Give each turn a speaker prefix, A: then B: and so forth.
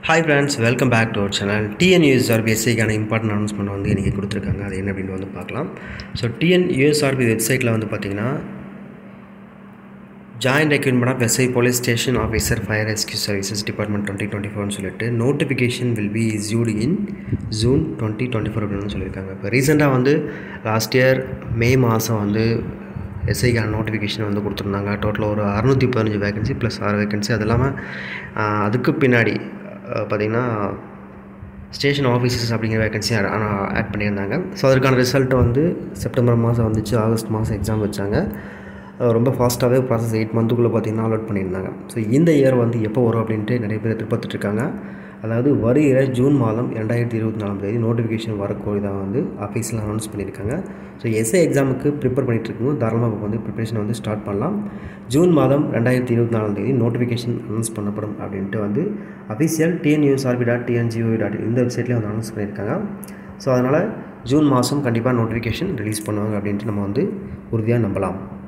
A: Hi friends, welcome back to our channel. TNUSRB SIக்கான important announcement வந்து இன்றைக்கி கொடுத்துருக்காங்க. அது என்ன அப்படின்னு வந்து பார்க்கலாம். ஸோ TNUSRB வெப்சைட்டில் வந்து பார்த்திங்கன்னா joint recruitment of SI police station officer fire rescue services department 2024 சொல்லிட்டு notification will be issued in June 2024 அப்படின்னு சொல்லியிருக்காங்க. இப்போ ரீசெண்டாக வந்து லாஸ்ட் இயர் மே மாதம் வந்து எஸ்ஐக்கான நோட்டிஃபிகேஷன் வந்து கொடுத்துருந்தாங்க. டோட்டலாக ஒரு 615 வேகன்சி ப்ளஸ் 6 வேகன்சி. அது இல்லாமல் அதுக்கு பின்னாடி பார்த்திங்கன்னா ஸ்டேஷன் ஆஃபீஸர்ஸ் அப்படிங்கிற வேகன்சி ஆட் பண்ணியிருந்தாங்க. ஸோ அதற்கான ரிசல்ட்டை வந்து செப்டம்பர் மாதம் வந்துச்சு, ஆகஸ்ட் மாதம் எக்ஸாம் வச்சாங்க. ரொம்ப ஃபாஸ்ட்டாகவே ப்ராசஸ் 8 மந்த்துக்குள்ளே பார்த்திங்கன்னா அலாட் பண்ணியிருந்தாங்க. ஸோ இந்த இயர் வந்து எப்போ வரும் அப்படின்ட்டு நிறைய பேர் எதிர்பார்த்துட்ருக்காங்க. அதாவது வருகிற ஜூன் மாதம் 2024 நோட்டிஃபிகேஷன் வரக்கூடியதாக வந்து ஆஃபீஸில் அனௌன்ஸ் பண்ணியிருக்காங்க. ஸோ எஸ்ஐ எக்ஸாமுக்கு ப்ரிப்பேர் பண்ணிகிட்ருக்கோம். தாராளமாக இப்போ வந்து ப்ரிப்பரேஷனை வந்து ஸ்டார்ட் பண்ணலாம். ஜூன் மாதம் 2024 நோட்டிஃபிகேஷன் அனௌன்ஸ் பண்ணப்படும் அப்படின்ட்டு வந்து அஃபிஷியல் TNUSRB.TNGOV.in இந்த வெப்சைட்லேயே வந்து அனௌன்ஸ் பண்ணியிருக்காங்க. ஸோ அதனால் ஜூன் மாதம் கண்டிப்பாக நோட்டிஃபிகேஷன் ரிலீஸ் பண்ணுவாங்க அப்படின்ட்டு நம்ம வந்து உறுதியாக நம்பலாம்.